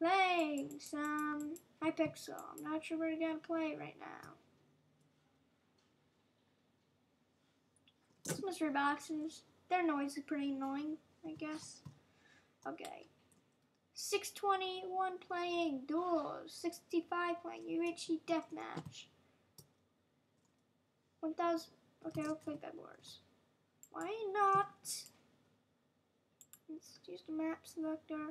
playing some Hypixel. I'm not sure we're gonna play right now. These mystery boxes, their noise is pretty annoying, I guess. Okay. 621 playing duels, 65 playing UHC deathmatch. 1000. Okay, I'll play Bed Wars. Why not? Let's use the map selector.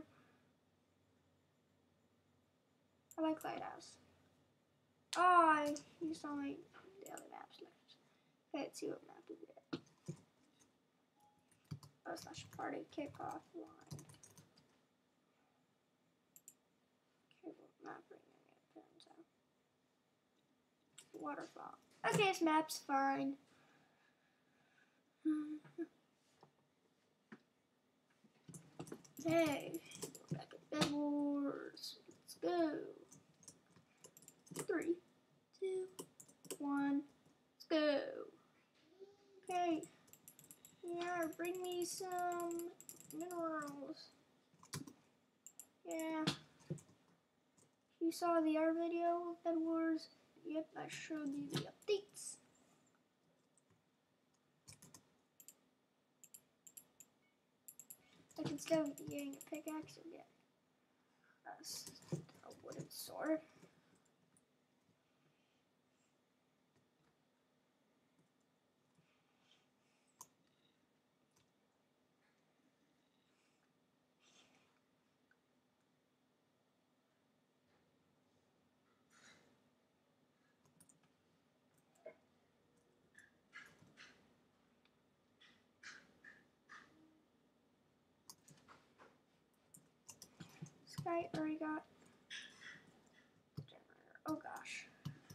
I like Lighthouse. Oh, I used all my daily map selectors. Okay, let's see what map we get. / party kickoff line. Okay, what map are we gonna get? Waterfall. Okay, this map's fine. Okay, we're back at Bed Wars. Let's go. 3, 2, 1, let's go. Okay, yeah, bring me some minerals. Yeah, you saw the other video of Bed Wars. Yep, I showed you the updates. Like instead of getting a pickaxe, you'll get a wooden sword. Guy already got generator. Oh gosh.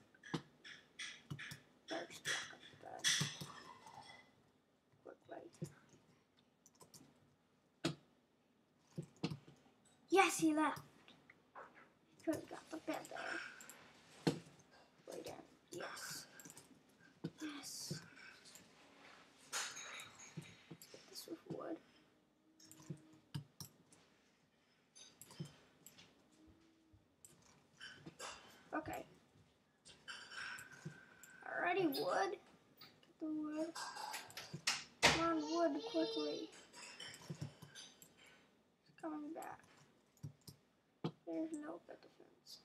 Better just block up the bed. Quick. Yes, he left. Could have got the bed there. Lay down. Yes. Yes. Let's get this with wood. Okay. Alrighty, wood. Get the wood. Come on, wood, quickly. It's coming back. There's no bed defense.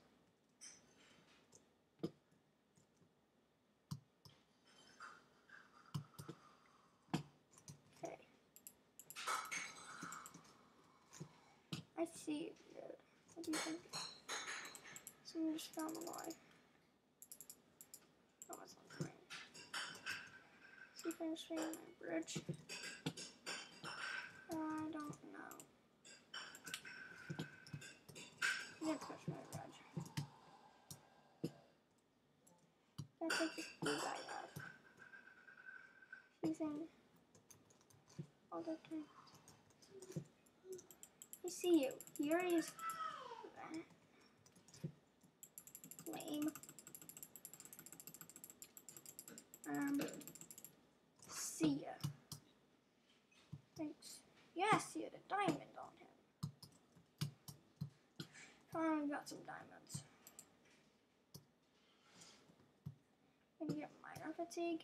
Okay. I see it, dude. What do you think? Someone just found alive. Oh, it's not green. See if I can swing my bridge. I don't know. I'm gonna push my bridge. That's like this blue guy up. He's in all the time. I see you. He already is. Lame. See ya. Thanks. Yeah, see ya. The diamond on him. Finally got some diamonds. Maybe get minor fatigue.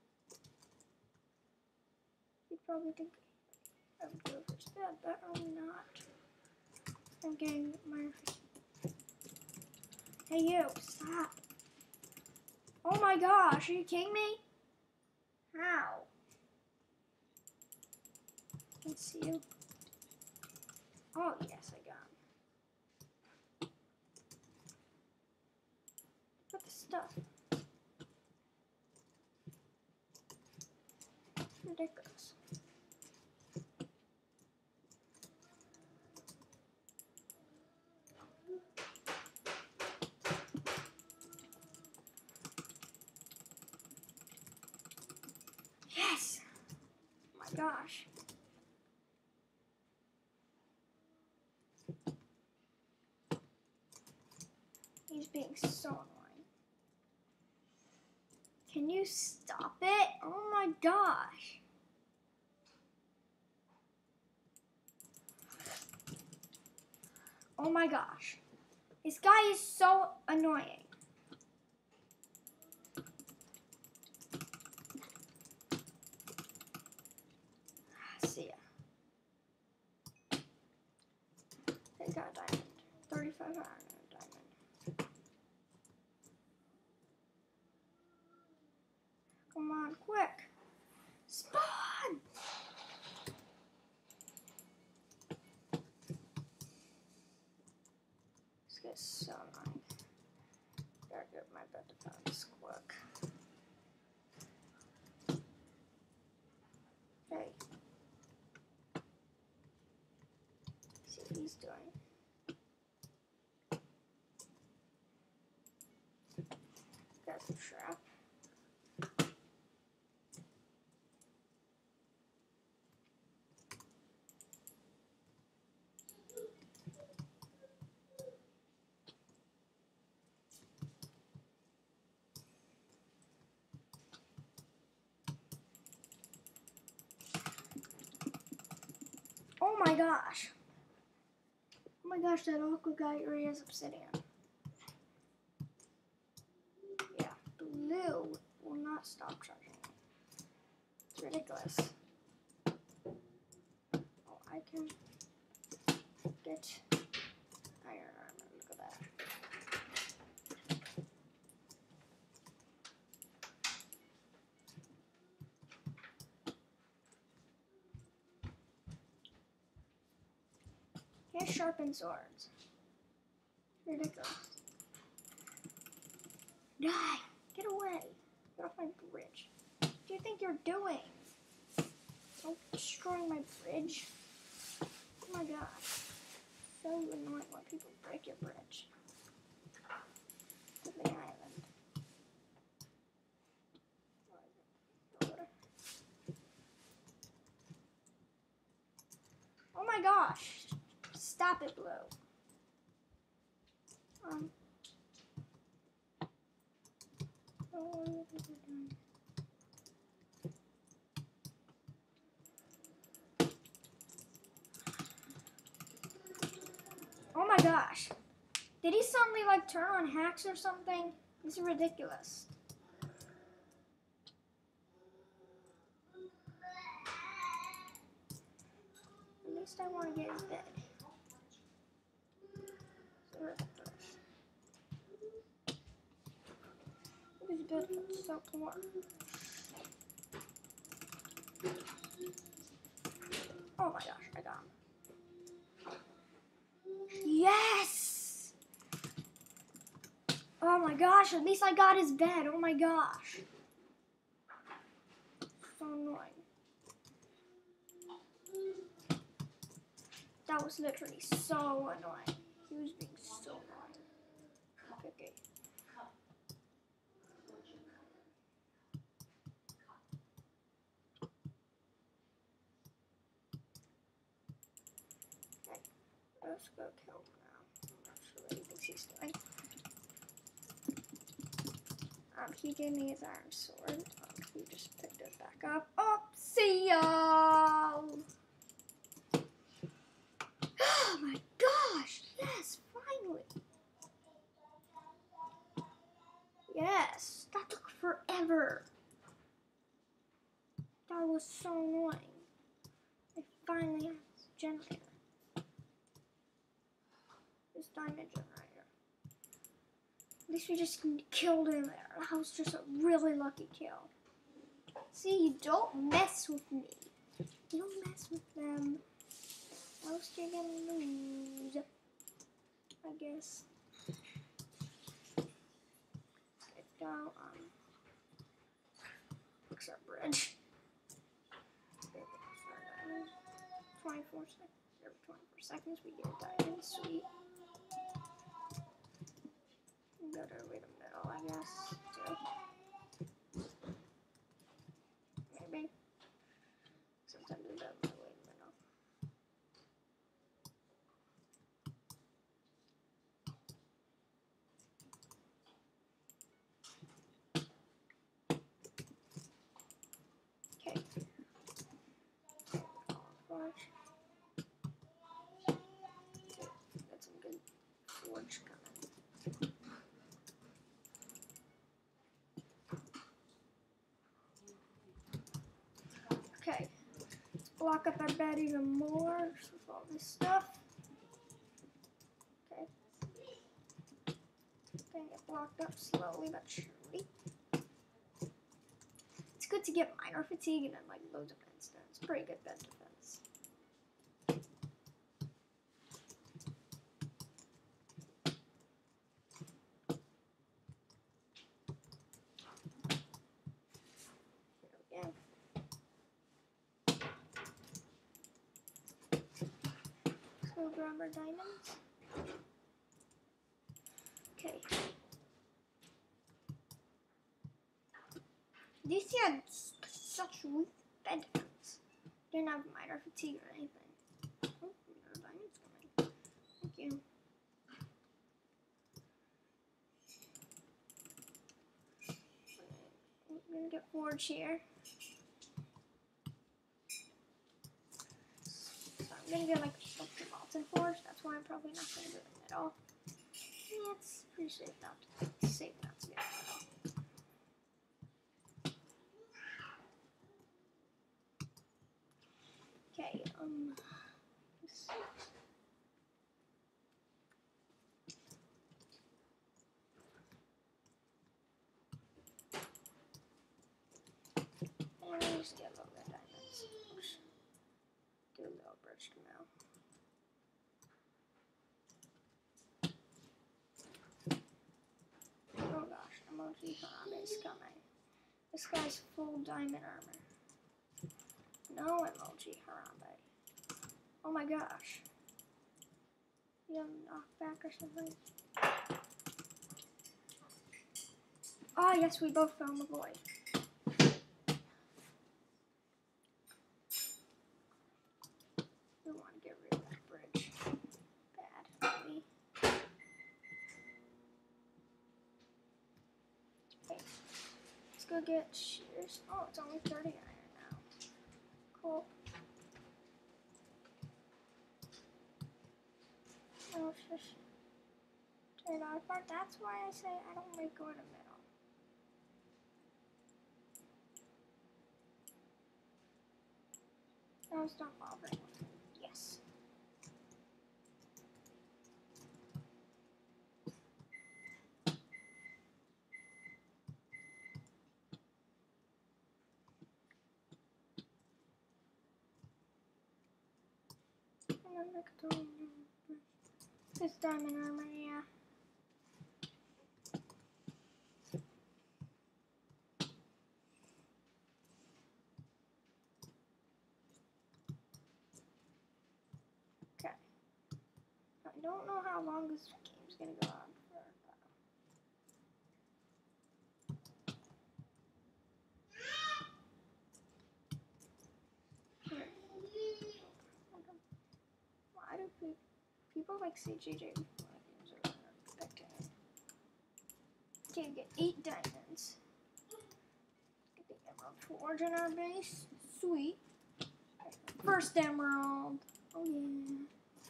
You'd probably think I would go for that, but I'm not. I'm getting minor fatigue. Hey you, stop. Oh my gosh, are you kidding me? How? I can see you. Oh yes, I got him. Put the stuff. Ridiculous. Yes! Oh my gosh. He's being so annoying. Can you stop it? Oh my gosh. Oh my gosh. This guy is so annoying. See ya. They got a diamond. 35 iron and a diamond. Come on, quick. Spawn! This guy's so annoying. Gotta get my bed defense quick. Hey. See what he's doing. Got the trap. Oh my gosh. Oh my gosh, that aqua guy already has obsidian. Yeah, blue will not stop charging. It's ridiculous. Oh, I can get iron armor. Look at that. Can't sharpen swords. Ridiculous. Die! Get away! Get off my bridge. What do you think you're doing? Don't destroy my bridge. Oh my gosh. So annoying when people break your bridge. To the island. Oh my gosh. Stop it, Blue. Oh my gosh. Did he suddenly like turn on hacks or something? This is ridiculous. At least I want to get his bed. His bed is so warm. Oh my gosh, I got him. Yes! Oh my gosh, at least I got his bed. Oh my gosh. So annoying. That was literally so annoying. He was being so annoying. Okay. Let's go kill him now. I'm not sure what he thinks he's doing. He gave me his iron sword. He just picked it back up. Oh, see y'all! Oh my gosh! Yes, finally! Yes! That took forever! That was so annoying. I finally have this generator. This diamond generator. At least we just killed him there. That was just a really lucky kill. See, you don't mess with me. You don't mess with them. Else you're gonna lose. I guess. Let's go, fix our bridge. 24 seconds. Every 24 seconds we get a diamond. Sweet. Go to the middle, I guess. So, maybe. Sometimes it doesn't way in the middle. Okay. Got some good forge coming. block up our bed even more with all this stuff. Okay. Gonna get blocked up slowly but surely. It's good to get minor fatigue and then like low defense. It's pretty good bed defense. Here we go. Let's go grab our diamonds. Okay. These had such weak bed defense. Didn't have minor fatigue or anything. Oh, no diamonds coming. Thank you. I'm gonna get forge here. So I'm gonna get like a molten forge. That's why I'm probably not gonna do it at all. Yeah, it's pretty safe not to do it at all. Okay, and we just get a little bit of diamonds. Oops. Do a little bridge to mill. Oh gosh, Emoji Harambe is coming. This guy's full diamond armor. No Emoji Harambe. Oh my gosh. You have a knockback or something? Oh yes, we both found the void. We want to get rid of that bridge. Bad. Maybe. Okay. Let's go get shears. Oh, it's only 30 iron now. Cool. Oh, it's just turn out apart. That's why I say I don't like going in the middle. Now stop bothering. Yes. This diamond armor, yeah. Okay. I don't know how long this game's gonna go on for. Why do people like say JJ before games are expecting it? Okay, get 8 diamonds. Get the emerald forge in our base. Sweet. First emerald. Oh yeah.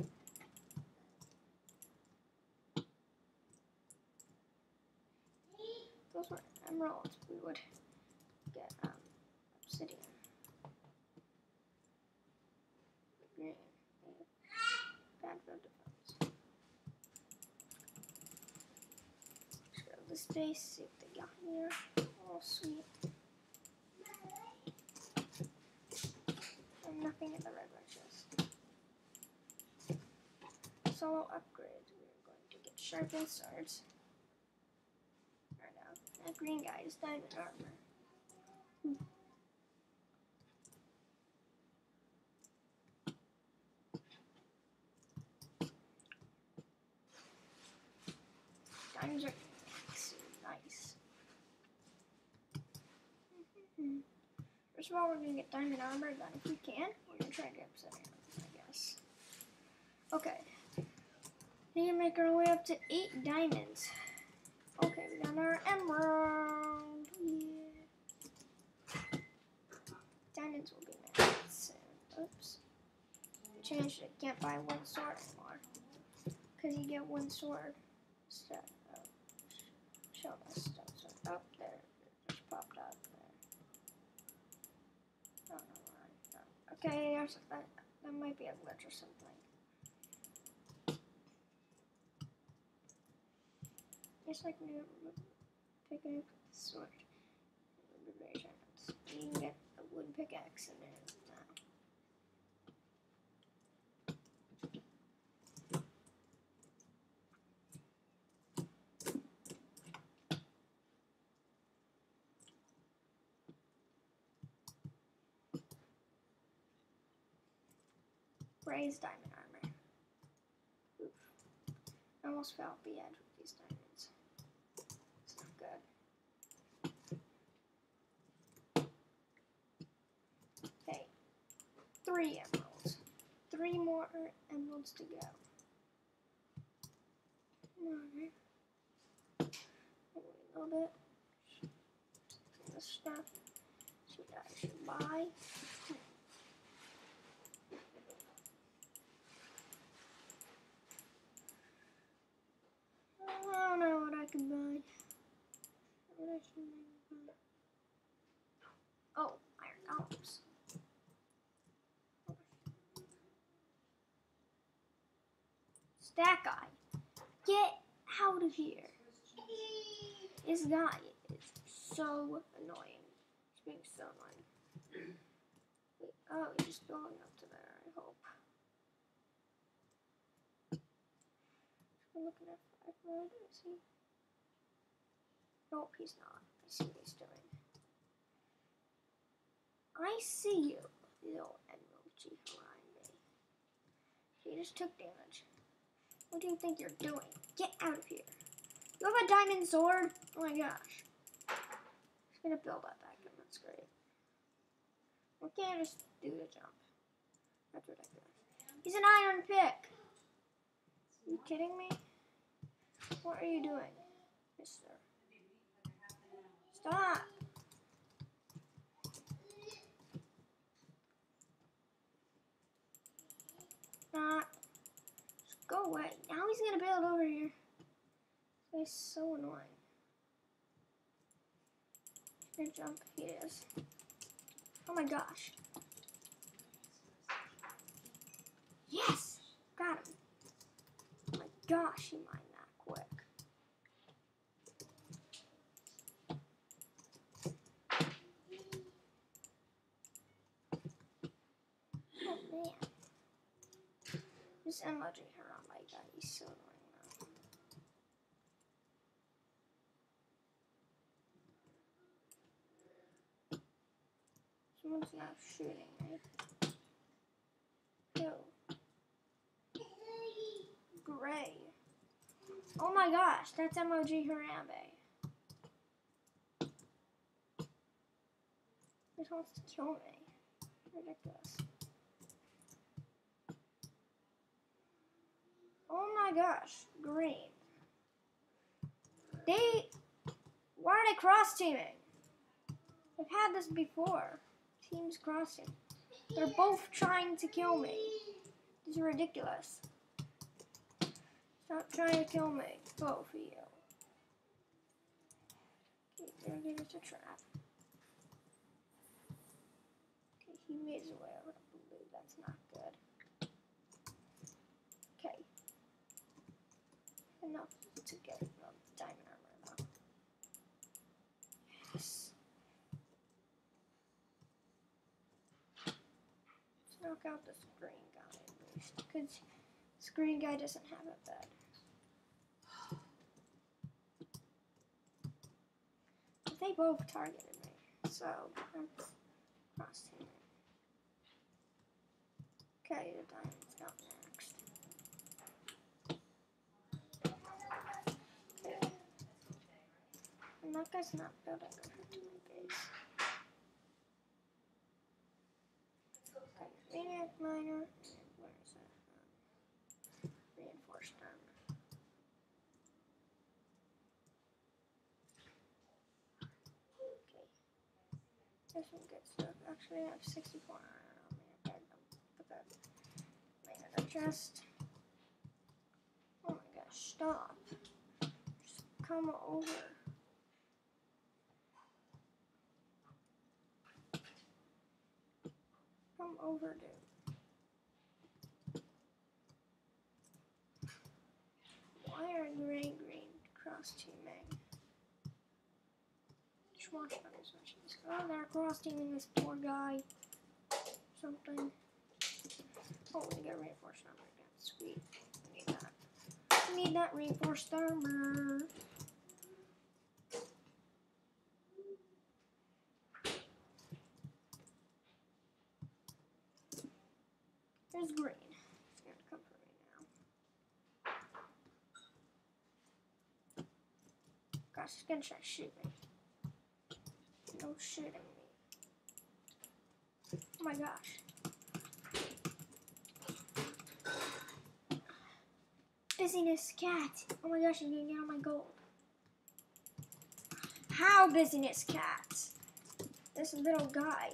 Those were emeralds. We would get obsidian. Green. Bad for defense. Let's go to this base, see what they got here. Oh, sweet. And nothing in the regular chest. Solo upgrades. We're going to get sharpened swords. Or no, that green guy is diamond armor. Diamonds are nice. First of all, we're gonna get diamond armor. Then, if we can, we're gonna try to get obsidian, I guess. Okay. We need to make our way up to 8 diamonds. Okay, we got our emerald. Yeah. Diamonds will be made soon. Oops. Changed it. Can't buy 1 sword anymore. Because you get 1 sword. So, show us stuff. So, up there. It just popped up there. I don't know why. Okay, that might be a glitch or something. It's like new picking up the sword. You can get a wooden pickaxe in there now. Raised diamond armor. Oof. I almost fell off the edge with these diamonds. It's not good. Okay. 3 emeralds. 3 more emeralds to go. Come on, man. Wait a little bit. This stuff. See what I should buy. I don't know what I can buy. What I should buy. Oh, iron golems. That guy. Get out of here. This guy is so annoying. He's being so annoying. Wait, oh, he's just going up to there, I hope. I'm looking at 5 mode. Is he? Nope, he's not. I see what he's doing. I see you, little MLG Harambe. He just took damage. What do you think you're doing? Get out of here. You have a diamond sword? Oh my gosh. He's gonna build that back up. That's great. Why can't I just do the jump? That's ridiculous. He's an iron pick. Are you kidding me? What are you doing, mister? Stop. Not. Just go away. Now he's gonna build over here. He's so annoying. He's gonna jump. He is. Oh my gosh. Yes! Got him. Oh my gosh, he mined that quick. Oh man. This emoji here on my guy, he's so annoying now. Someone's now shooting me. Who? Gray. Oh my gosh, that's MOG Harambe. He wants to kill me. Ridiculous. Oh my gosh, green. Why are they cross teaming? I've had this before. Teams crossing. They're both trying to kill me. This is ridiculous. Stop trying to kill me, both of you. Okay, there goes a trap. Okay, he made his way over to blue. That's not good. Okay. Enough to get diamond armor though. Yes. Let's knock out this green guy at least, because this green guy doesn't have a bed. But they both targeted me, so that's cross teaming. Okay, the diamond's up next. Okay. And that guy's not building over to my base. Okay, maniac miner. Where is that? Reinforced armor. Okay. There's some good stuff. Actually, I have 64 iron on me. I better put that in the chest. Oh my gosh, stop. Just come over. Come over, dude. Why are gray green cross teaming? Just watch on this machine. Oh, they're cross teaming this poor guy. Something. Oh, we get reinforced armor again. Sweet. We need that. We need that reinforced armor. There's green. It's gonna come for me now. Gosh, it's gonna try to shoot me. No shooting me. Oh my gosh. Busyness cat. Oh my gosh, I'm gonna get all my gold. How busyness cat? This little guy.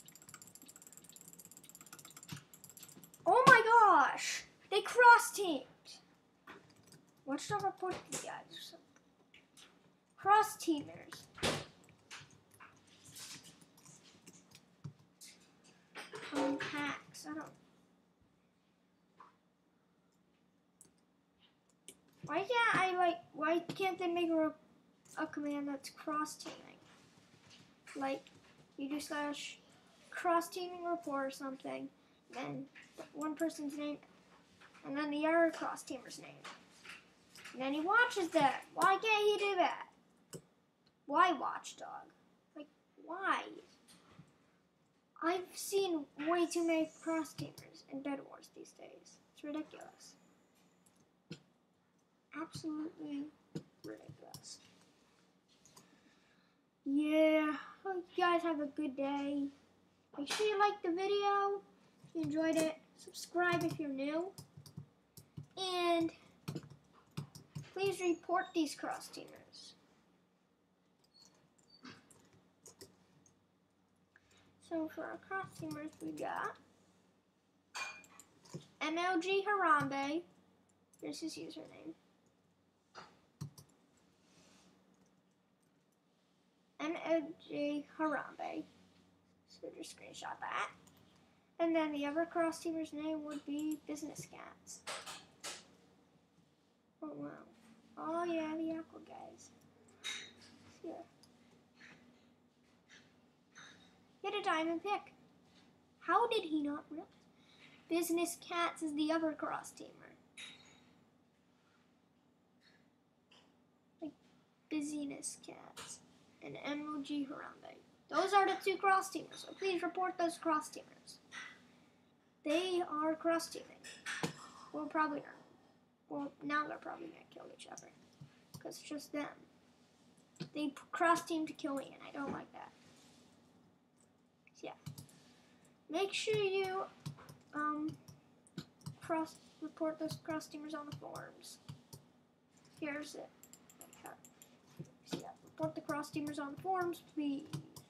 Oh my gosh! They cross-teamed. Watch out, report these guys. Cross-teamers. Hacks. I don't. Why can't they make a command that's cross-teaming? Like, you do slash cross-teaming report or something, then one person's name, and then the other cross-teamer's name. And then he watches them. Why can't he do that? Why Watchdog? Like, why? I've seen way too many cross-teamers in Bed Wars these days. It's ridiculous. Absolutely ridiculous. Yeah, hope you guys have a good day. Make sure you like the video if you enjoyed it. Subscribe if you're new. And please report these cross-teamers. So for our cross-teamers, we got MLG Harambe. Here's his username. MLG Harambe. So just screenshot that. And then the other cross-teamer's name would be Business Cats. Oh wow. Oh yeah, the Aqua guys. Yeah. Get a diamond pick. How did he not realize? Business Cats is the other cross-teamer. Like Busyness Cats and MLG Harambe. Those are the two cross-teamers, so please report those cross-teamers. They are cross-teaming. Well, probably not. Well, now they're probably going to kill each other. Because it's just them. They cross-team to kill me, and I don't like that. So, yeah. Make sure you report those cross-teamers on the forums. Here's it. So, yeah, report the cross-teamers on the forums, please.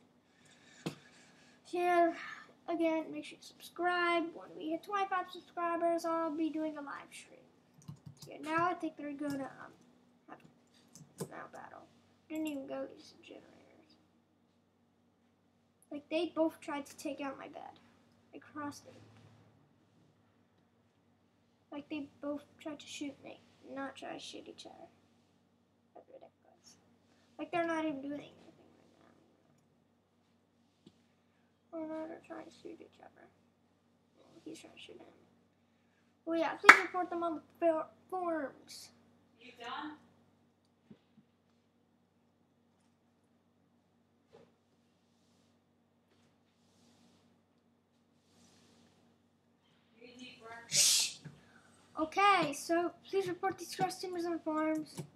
Yeah, again, make sure you subscribe. When we hit 25 subscribers, I'll be doing a live stream. So yeah, now I think they're gonna have a now battle. Didn't even go these generators. Like they both tried to take out my bed. They crossed it. Like they both tried to shoot me, not try to shoot each other. That's ridiculous. Like they're not even doing anything. Oh no, they're trying to shoot each other. Well, he's trying to shoot him. Well, yeah, please report them on the forums. You done? Shh. Okay, so please report these cross-teamers on the forums.